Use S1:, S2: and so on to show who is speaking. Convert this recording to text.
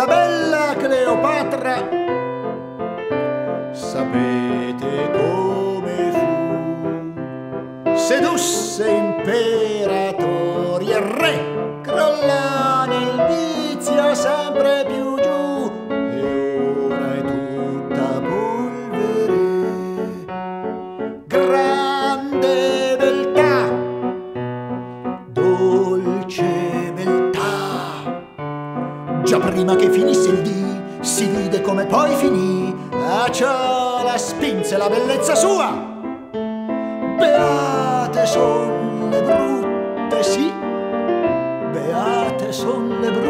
S1: la bella Cleopatra. Sapete come fu? Sedusse imperatori e re, crollò nel vizio sempre più giù, e ora è tutta polvere. Grande beltà, dolce beltà, già prima che finisse il dì si vide come poi finì, a ciò la spinse la bellezza sua. Beate son le brutte, sì, beate son le brutte,